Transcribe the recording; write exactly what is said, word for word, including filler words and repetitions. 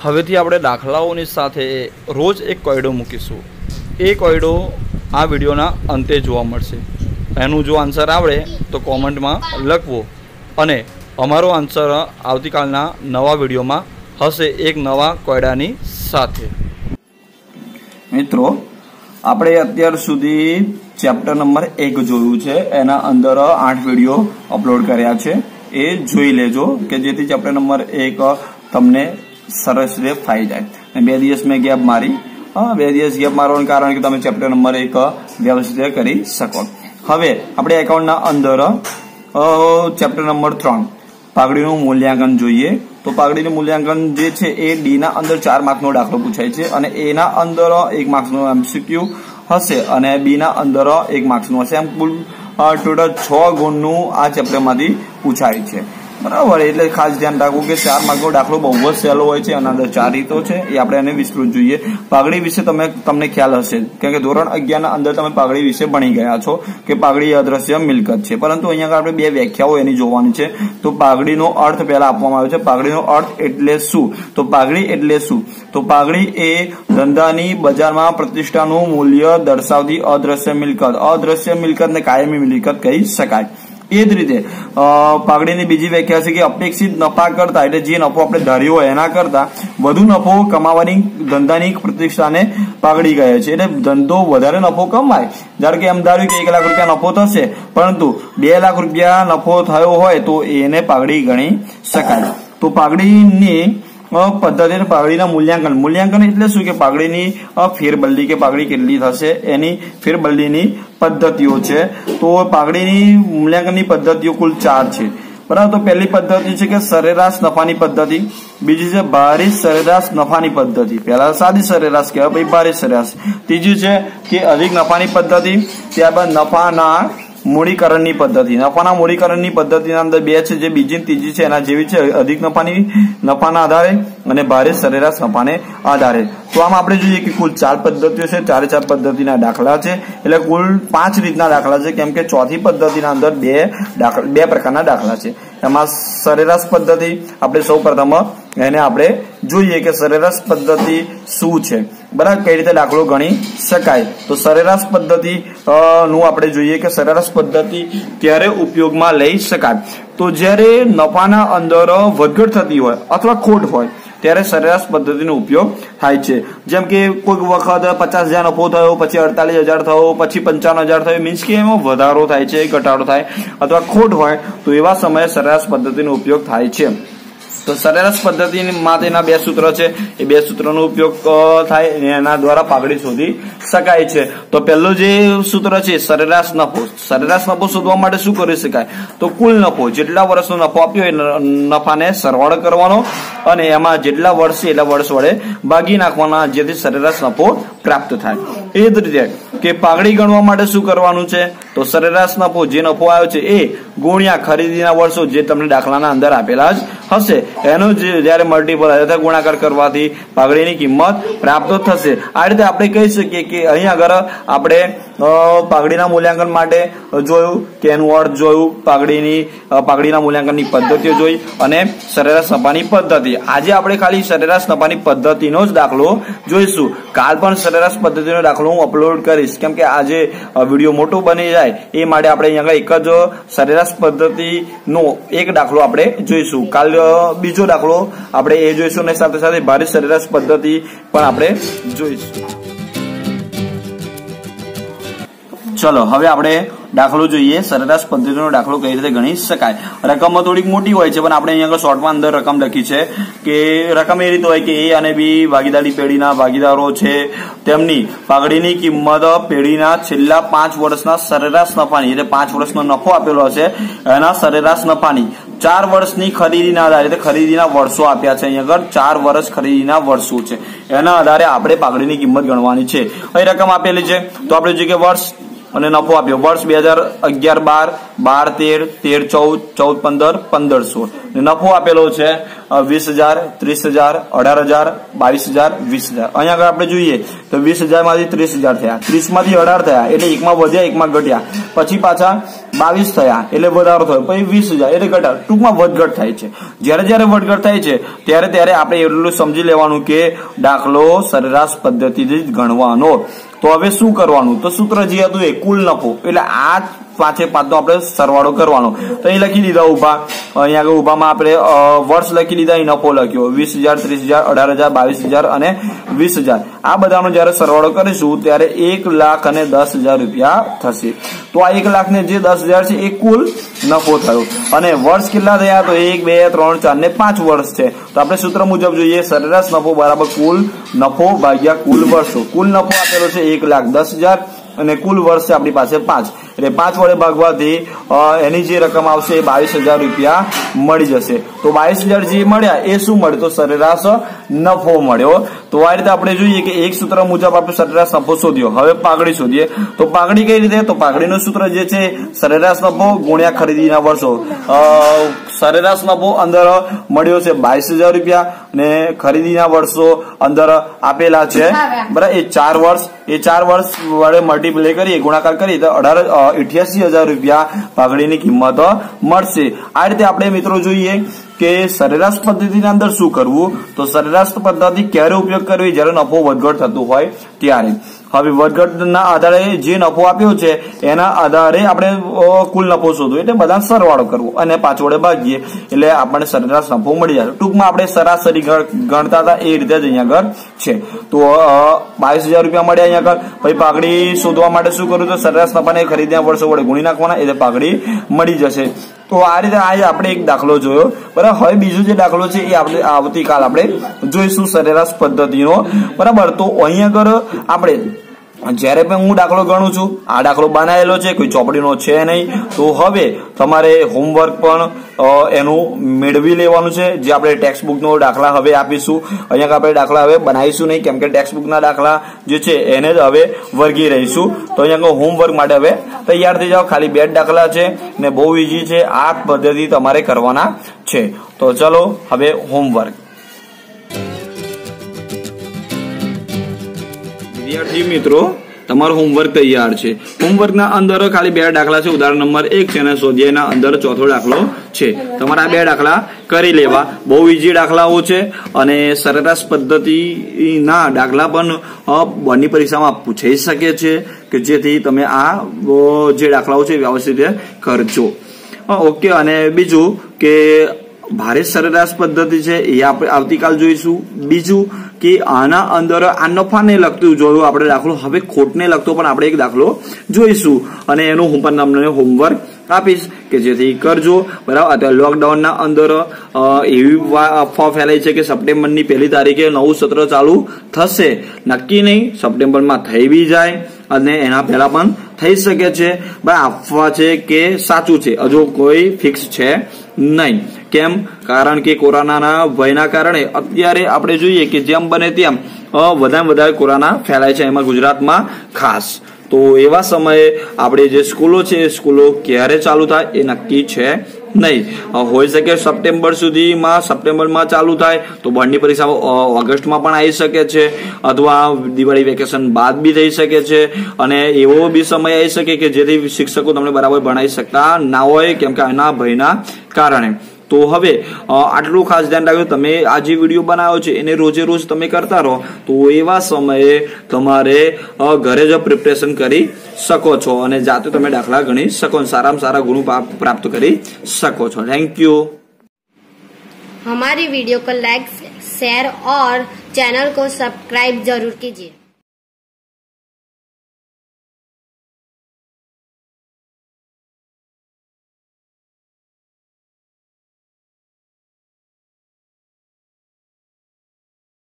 હવેથી આપણે દાખલાઓની સાથે રોજ એક કોયડો મૂકીશું। એ કોયડો આ વિડીયોના અંતે જોવા મળશે। એનું જો આન્સર આવડે તો કોમેન્ટમાં લખવો અને અમારો આન્સર આવતીકાલના નવા વિડીયોમાં હશે એક નવા કોયડાની સાથે। મિત્રો આપણે અત્યાર સુધી ચેપ્ટર નંબર એક જોયું છે, એના અંદર આઠ વિડીયો અપલોડ કર્યા છે, એ જોઈ લેજો કે જેથી ચેપ્ટર નંબર એક તમને સરસ રીતે ફાઈ જાય। બે દિવસ મેં ગેપ મારી, હા બે દિવસ ગેપ મારવાનું કારણ કે તમે ચેપ્ટર નંબર એક વ્યવસ્થિત કરી શકો। હવે આપણે એકાઉન્ટના અંદર ચેપ્ટર નંબર ત્રણ પાઘડીનું મૂલ્યાંકન જોઈએ। તો પાઘડીનું મૂલ્યાંકન જે છે એ ડી ના અંદર ચાર માર્કનો દાખલો પૂછાય છે અને એ ના અંદર એક માર્ક્સનો એમસીક્યુ હશે અને બી ના અંદર એક માર્ક્સનું હશે। એમ કુલ ટોટલ છ ગુણનું આ ચેપ્ટરમાંથી પૂછાય છે, બરાબર। એટલે ખાસ ધ્યાન રાખવું કે ચાર માર્કનો દાખલો બહુ જ સહેલો હોય છે, આના અંદર ચાર રીતો છે, એ આપણે એને વિસ્તૃત જોઈએ। પાઘડી વિશે તમે તમને ખ્યાલ હશે કેમ કે ધોરણ અગિયાર ના અંદર તમે પાઘડી વિશે ભણી ગયા છો કે પાઘડી અદ્રશ્ય મિલકત છે, પરંતુ અહીંયા આપણે બે વ્યાખ્યાઓ એની જોવાની છે। તો પાઘડીનો અર્થ પહેલા આપવામાં આવ્યો છે। પાઘડીનો અર્થ એટલે શું? તો પાઘડી એટલે શું? તો પાઘડી એ ધંધાની બજારમાં પ્રતિષ્ઠાનું મૂલ્ય દર્શાવતી અદ્રશ્ય મિલકત, અદ્રશ્ય મિલકતને કાયમી મિલકત કહી શકાય। એ જ રીતે પાઘડીની બીજી વ્યાખ્યા છે કે અપેક્ષિત નફા કરતા, એટલે જે નફો આપણે ધાર્યો હોય એના કરતા વધુ નફો કમાવાની ધંધાની પ્રતિષ્ઠાને પાઘડી કહે છે। એટલે ધંધો વધારે નફો કમાય, ધારો કે એમ ધાર્યું કે એક લાખ રૂપિયા નફો થશે પરંતુ બે લાખ રૂપિયા નફો થયો હોય તો એને પાઘડી ગણી શકાય। તો પાઘડીની પદ્ધતિ પાઘડીના મૂલ્યાંકન, મૂલ્યાંકન એટલે શું કે પાઘડીની ફેરબદલી કે પાઘડી કેટલી થશે એની ફેરબદલીની પદ્ધતિઓ છે। તો પાઘડીની મૂલ્યાંકનની પદ્ધતિઓ કુલ ચાર છે, બરાબર। તો પહેલી પદ્ધતિ છે કે સરેરાશ નફાની પદ્ધતિ, બીજી છે ભારિત સરેરાશ નફાની પદ્ધતિ, પહેલા સાદી સરેરાશ કહેવાય પછી ભારિત સરેરાશ, ત્રીજી છે કે અધિક નફાની પદ્ધતિ, ત્યારબાદ નફાના મૂડીકરણની પદ્ધતિ। નફાના મૂડીકરણની પદ્ધતિના અંદર બે છે, જે બીજી ત્રીજી છે એના જેવી છે, અધિક નફાની નફાના આધારે અને ભારિત સરેરાશ નફાને આધારે। તો આમ આપણે જોઈએ કે કુલ ચાર પદ્ધતિઓ છે, ચારે ચાર પદ્ધતિના દાખલા છે, એટલે કુલ પાંચ રીતના દાખલા છે, કેમ કે ચોથી પદ્ધતિના અંદર બે દાખલા બે પ્રકારના દાખલા છે। એમાં સરેરાશ પદ્ધતિ આપણે સૌ પ્રથમ એને આપણે જોઈએ કે સરેરાશ પદ્ધતિ શું છે, બરાબર, કઈ રીતે દાખલો ગણી શકાય। તો સરેરાશ પદ્ધતિ નું આપણે જોઈએ કે સરેરાશ પદ્ધતિ ત્યારે ઉપયોગમાં લઈ શકાય તો જ્યારે નફાના અંદર વધઘટ થતી હોય અથવા ખોટ હોય ત્યારે સરેરાશ પદ્ધતિનો ઉપયોગ થાય છે। જેમ કે કોઈક વખત પચાસ હજાર નફો થયો, પછી અડતાલીસ હજાર થયો, પછી પંચાવન હજાર થયો, મીન્સ કે એમાં વધારો થાય છે, ઘટાડો થાય અથવા ખોટ હોય તો એવા સમયે સરેરાશ પદ્ધતિનો ઉપયોગ થાય છે। તો સરેરાશ પદ્ધતિ માટેના બે સૂત્ર છે, એ બે સૂત્રનો ઉપયોગ થાય એના દ્વારા પાઘડી શોધી શકાય છે। તો પહેલું જે સૂત્ર છે સરેરાશ નફો, સરેરાશ નફો શોધવા માટે શું કરી શકાય? તો કુલ નફો, જેટલા વર્ષનો નફો આપ્યો એ નફાને સરવાળો કરવાનો અને એમાં જેટલા વર્ષ છે એટલા વર્ષ વડે ભાગી નાખવાના, જેથી સરેરાશ નફો પ્રાપ્ત થાય। એ જ રીતે કે પાઘડી ગણવા માટે શું કરવાનું છે? તો સરેરાશ નફો, જે નફો આવ્યો છે એ ગુણ્યા ખરીદીના વર્ષો જે તમને દાખલાના અંદર આપેલા જ હશે એનો જયારે મલ્ટીપલ અથવા ગુણાકાર કરવાથી પાઘડીની કિંમત પ્રાપ્ત થશે। આ રીતે આપણે કહી શકીએ કે અહીં આગળ આપણે પાઘડીના મૂલ્યાંકન માટે જોયું કે એનું અર્થ જોયું, પાઘડીની પાઘડીના મૂલ્યાંકનની પદ્ધતિઓ જોઈ અને સરેરાશ નફાની પદ્ધતિ। આજે આપણે ખાલી સરેરાશ નફાની પદ્ધતિનો જ દાખલો જોઈશું, કાલ પણ સરેરાશ પદ્ધતિનો દાખલો હું અપલોડ કરીશ, કેમ કે આજે વિડીયો મોટો બની જાય એ માટે આપણે અહીંયા એક જ સરેરાશ પદ્ધતિનો એક દાખલો આપણે જોઈશું, કાલ બીજો દાખલો આપણે એ જોઈશું અને સાથે સાથે ભારિત સરેરાશ પદ્ધતિ પણ આપણે જોઈશું। ચલો હવે આપણે દાખલો જોઈએ, સરેરાશ પદ્ધતિનો દાખલો કઈ રીતે ગણી શકાય। રકમ થોડીક મોટી હોય છે પણ આપણે અહીંયા શોર્ટમાં અંદર રકમ લખી છે કે રકમ એ રીતે હોય કે એ અને બી ભાગીદારી પેઢીના ભાગીદારો છે, તેમની પાઘડીની કિંમત પેઢીના છેલ્લા પાંચ વર્ષના સરેરાશ નફાની, એટલે પાંચ વર્ષનો નફો આપેલો હશે એના સરેરાશ નફાની ચાર વર્ષની ખરીદીના આધારે, ખરીદીના વર્ષો આપ્યા છે અહીંયા આગળ, ચાર વર્ષ ખરીદીના વર્ષો છે એના આધારે આપણે પાઘડીની કિંમત ગણવાની છે। અહીં રકમ આપેલી છે તો આપણે જોઈએ કે વર્ષ અને નફો આપ્યો. વર્ષ બે હજાર અગિયાર બાર, બાર તેર, તેર ચૌદ, ચૌદ પંદર, પંદર સોળ. નફો આપેલો છે વીસ હજાર, ત્રીસ હજાર, અઢાર હજાર, બાવીસ હજાર, વીસ હજાર. અહીંયા આગળ આપણે જોઈએ તો વીસ હજાર માંથી ત્રીસ હજાર થયા, ત્રીસ માંથી અઢાર થયા એટલે એકમાં વધ્યા એકમાં ઘટ્યા, પછી પાછા બાવીસ થયા એટલે વધારો થયો, પછી વીસ હજાર એટલે ઘટાડો. ટૂંકમાં વધઘટ થાય છે. જયારે જયારે વધઘટ થાય છે ત્યારે ત્યારે આપણે એટલું સમજી લેવાનું કે દાખલો સરેરાશ પદ્ધતિથી જ ગણવાનો. તો હવે શું કરવાનું? તો સૂત્ર જે હતું એ કુલ નફો એટલે આ પાંચે પાંચ નો આપણે સરવાળો કરવાનો. તો અહીં લખી દીધા ઉભા, અહીંયા આગળ ઉભામાં આપણે વર્ષ લખી દીધા, અહીં નફો લખ્યો વીસ હજાર, ત્રીસ હજાર, અઢાર હજાર, બાવીસ હજાર અને વીસ હજાર. આ બધાનો જયારે સરવાળો કરીશું ત્યારે એક લાખ અને દસ હજાર રૂપિયા થશે. તો આ એક લાખ ને જે દસ હજાર છે એ કુલ નફો થયો. અને વર્ષ કેટલા થયા? તો એક, બે, ત્રણ, ચાર ને પાંચ વર્ષ છે. તો આપણે સૂત્ર મુજબ જોઈએ સરેરાશ નફો બરાબર કુલ નફો ભાગ્યા કુલ વર્ષો. કુલ નફો આપેલો છે એક લાખ દસ હજાર અને કુલ વર્ષ છે આપણી પાસે પાંચ, એટલે પાંચ વડે ભાગવાથી એની જે રકમ આવશે એ બાવીસ હજાર રૂપિયા મળી જશે. તો બાવીસ હજાર જે મળ્યા એ શું મળે? તો સરેરાશ નફો મળ્યો. તો આ રીતે આપણે જોઈએ કે એક સૂત્ર મુજબ આપણે સરેરાશ નફો શોધ્યો. હવે પાઘડી શોધીએ. તો પાઘડી કઈ રીતે? તો પાઘડીનું સૂત્ર જે છે સરેરાશ નફો ગુણ્યા ખરીદીના વર્ષો. સરેરાશ નફો અંદર મળ્યો છે બાવીસ હજાર રૂપિયા અને ખરીદીના વર્ષો અંદર આપેલા છે બરાબર એ ચાર વર્ષ. એ ચાર વર્ષ વડે મલ્ટીપ્લાય કરીએ, ગુણાકાર કરીએ તો અઢાર અઠ્યાસી હજાર રૂપિયા પાઘડીની કિંમત મળશે. આ રીતે આપણે મિત્રો જોઈએ કે સરેરાશ પદ્ધતિના અંદર શું કરવું? તો સરેરાશ પદ્ધતિ ક્યારે ઉપયોગ કરવી? જ્યારે નફો વધઘટ થતું હોય ત્યારે. હવે વધઘટના આધારે જે નફો આપ્યો છે એના આધારે આપણે કુલ નફો શોધવો એટલે બધા સરવાળો કરવો અને પાંચ વડે ભાગીએ એટલે આપણને સરેરાશ નફો મળી જાય. ટૂંકમાં આપણે સરાસરી ગણતા હતા એ રીતે જ અહીંયા આગળ છે. તો બાવીસ હજાર રૂપિયા મળ્યા અહીંયા આગળ. પછી પાઘડી શોધવા માટે શું કરવું? તો સરેરાશ નફાને ખરીદના વર્ષો વડે ગુણી નાખવાના એટલે પાઘડી મળી જશે. તો આ રીતે આજે આપણે એક દાખલો જોયો બરાબર. હવે બીજો જે દાખલો છે એ આપણે આવતીકાલ આપણે જોઈશું સરેરાશ પદ્ધતિનો બરાબર. તો અહીંયા આગળ આપણે જયારે પણ હું દાખલો ગણું છું, આ દાખલો બનાવેલો છે, કોઈ ચોપડીનો છે નહીં. તો હવે તમારે હોમવર્ક પણ એનું મેળવી લેવાનું છે. જે આપણે ટેક્સ્ટ બુક નો દાખલા હવે આપીશું. અહીંયા આપણે દાખલા હવે બનાવીશું નહીં કેમ કે ટેક્સ્ટ બુક ના દાખલા જે છે એને જ હવે વર્ગી રહીશું. તો અહીંયા હોમવર્ક માટે હવે તૈયાર થઈ જાઓ. ખાલી બે જ દાખલા છે ને બહુ ઈઝી છે. આ પદ્ધતિ તમારે કરવાના છે. તો ચલો હવે હોમવર્ક. વિદ્યાર્થી મિત્રો તમારું હોમવર્ક તૈયાર છે. હોમવર્કના અંદર ખાલી બે દાખલા છે. ઉદાહરણ નંબર એક છે અને સ્વાધ્યાયના અંદર ચોથો દાખલો છે. તમારા બે દાખલા કરી લેવા. બહુ ઈઝી દાખલાઓ છે અને સરેરાશ પદ્ધતિના દાખલા પણ બોર્ડની પરીક્ષામાં પૂછાઈ શકે છે કે જેથી તમે આ જે દાખલાઓ છે વ્યવસ્થિત કરજો. ઓકે. અને બીજું કે ભારે સરેરાશ પદ્ધતિ છે એ આપણે આવતીકાલ જોઈશું. બીજું કે આના અંદર આ નફાને લગતું જોયું આપણે દાખલો. હવે ખોટને લગતો પણ આપણે એક દાખલો જોઈશું અને એનું હું પણ તમને હોમવર્ક આપીશ કે જેથી કરજો બરાબર. અત્યારે લોકડાઉનના અંદર એવી અફવા ફેલાઈ છે કે સપ્ટેમ્બરની પહેલી તારીખે નવું સત્ર ચાલુ થશે. નક્કી નહીં, સપ્ટેમ્બરમાં થઈ બી જાય અને એના પહેલા પણ થઈ શકે છે. અફવા છે કે સાચું છે હજુ કોઈ ફિક્સ છે નહીં. કેમ? કારણ કે કોરોનાના ભયના કારણે અત્યારે આપણે જોઈએ કે જેમ બને તેમ વધારે વધારે કોરોના ફેલાય છે, એમાં ગુજરાતમાં ખાસ. તો એવા સમયે આપણે જે સ્કૂલો છે એ સ્કૂલો ક્યારે ચાલુ થાય એ નક્કી છે નહીં. હોઈ શકે સપ્ટેમ્બર સુધીમાં, સપ્ટેમ્બરમાં ચાલુ થાય તો બોર્ડની પરીક્ષા ઓગસ્ટમાં પણ આવી શકે છે અથવા દિવાળી વેકેશન બાદ બી થઈ શકે છે. અને એવો બી સમય આવી શકે કે જેથી શિક્ષકો તમને બરાબર ભણાવી શકતા ના હોય કેમ કે આના ભયના કારણે. તો હવે આટલું ખાસ ધ્યાન રાખજો. તમે આ જે વિડીયો બનાવ્યો છે એને રોજે રોજ તમે કરતા રહો તો એવા સમયે તમારે ઘરે જ પ્રિપરેશન કરી શકો છો અને જાતે તમે દાખલા ગણી શકો, સારામાં સારા ગુણ પ્રાપ્ત કરી શકો છો. Thank you. हमारी वीडियो को लाइक, शेयर और चैनल को सब्सक्राइब जरूर कीजिए.